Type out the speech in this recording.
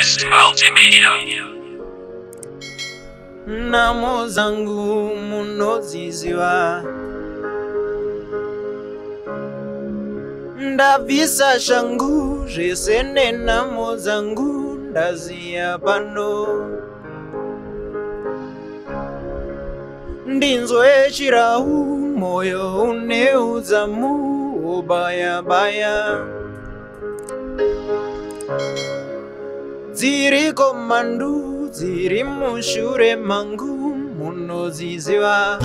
Quest Multimedia. Namo zangu munoziziwa, ndavisa shangu zvisene. Namo zangu ndaziya pano, ndinzwe chirau moyo uneudzamu ubaya baya. Dziriko mandu dziri mushure mangu munoziziwa.